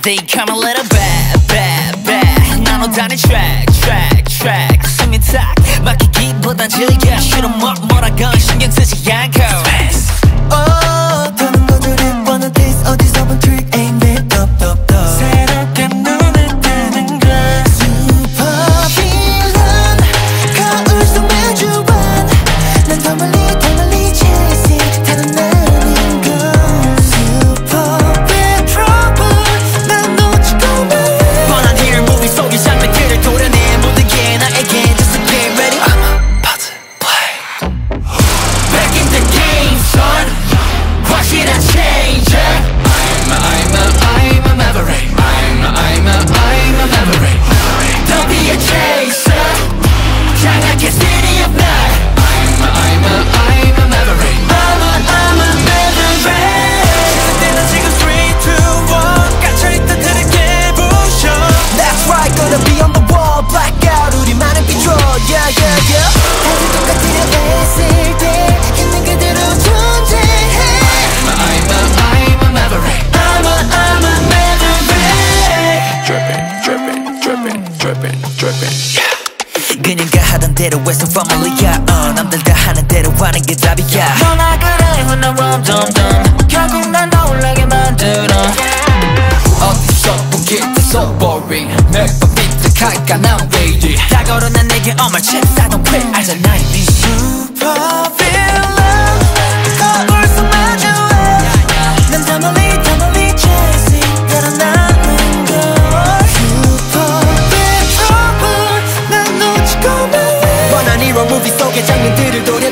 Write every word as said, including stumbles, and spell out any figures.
They come a little bad, bad, bad. 나눠다니 track, track, track. 숨이 딱 막히기보단 즐겨. 싫어 뭐 뭐라건 신경 쓰지 않고. Oh, 더는 거절이 wanna taste 어디서 본 trick aimed it up, up, up. 새롭게 눈을 뜨는 걸. Super villain, 거울 속 매주한. 난 더 멀리 더 멀리 chasing 다른 나는 걸. Super bad trouble, 난 놓치고 말. 뻔한 hero movie 속의 장면들을 도려내 모든 게 나에게 just to get ready. I'm about to play. Back in the game, son. 확실한 changer. I'm a, I'm a, I'm a maverick. I'm a, I'm a, I'm a maverick. Don't be a chaser. 장악해 city of night. I'm a, I'm a, I'm a maverick. I'm a, I'm a maverick. 시작되는 지금 three, two, one. 갇혀있던 틀을 깨부셔. That's right, gonna be on the wall. Blackout 우리만의 비춰. Yeah, yeah, yeah. 다들 똑같으려 애쓸 때 있는 그대로 존재해. I'm a, I'm a maverick. I'm a, I'm a maverick. Drippin', drippin', drippin', drippin', drippin'. Yeah. 그녀가 하던 대로 West Family야. 어, 남들 다 하는 대로 하는 게 답이야. 너나 그래 혼나 럼 덤덤. 결국 난 떠올라게 만들어. 어디서 본 기타 so boring. 매번 비트하니까 난 ready. 다 걸어난 내게 all my chips I don't quit. 알잖아 이미 super villain. 거울 속 마주해. 난 더 멀리 더 멀리 chasing 달아나는 걸. Super bad trouble 난 놓치고 말해. 뻔한 hero movie 속의 장면들을 도려